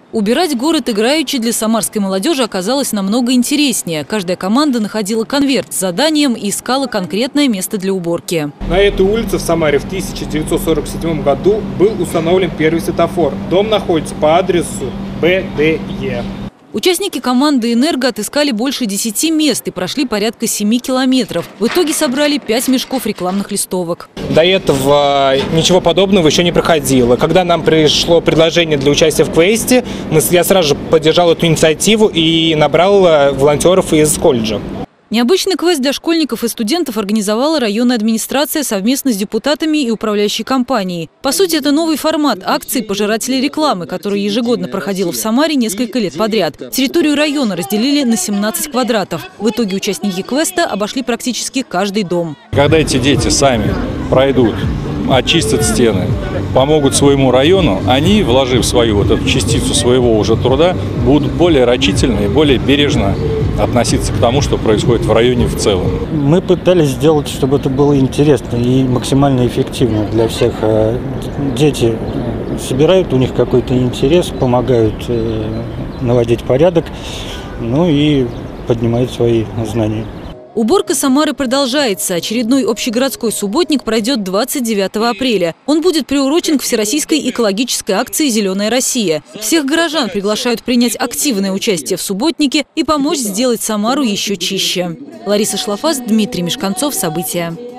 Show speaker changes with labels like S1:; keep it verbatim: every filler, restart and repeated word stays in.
S1: Убирать город играючи для самарской молодежи оказалось намного интереснее. Каждая команда находила конверт с заданием и искала конкретное место для уборки.
S2: На этой улице в Самаре в тысяча девятьсот сорок седьмом году был установлен первый светофор. Дом находится по адресу Б Д Е.
S1: Участники команды «Энерго» отыскали больше десяти мест и прошли порядка семи километров. В итоге собрали пять мешков рекламных листовок.
S2: До этого ничего подобного еще не проходило. Когда нам пришло предложение для участия в квесте, я сразу же поддержал эту инициативу и набрал волонтеров из колледжа.
S1: Необычный квест для школьников и студентов организовала районная администрация совместно с депутатами и управляющей компанией. По сути, это новый формат акции «Пожиратели рекламы», который ежегодно проходил в Самаре несколько лет подряд. Территорию района разделили на семнадцать квадратов. В итоге участники квеста обошли практически каждый дом.
S3: Когда эти дети сами пройдут, очистят стены, помогут своему району, они, вложив свою вот эту частицу своего уже труда, будут более рачительно и более бережно относиться к тому, что происходит в районе в целом.
S4: Мы пытались сделать, чтобы это было интересно и максимально эффективно для всех. Дети собирают, у них какой-то интерес, помогают наводить порядок, ну и поднимают свои знания.
S1: Уборка Самары продолжается. Очередной общегородской субботник пройдет двадцать девятого апреля. Он будет приурочен к всероссийской экологической акции «Зеленая Россия». Всех горожан приглашают принять активное участие в субботнике и помочь сделать Самару еще чище. Лариса Шлафас, Дмитрий Мешканцов. События.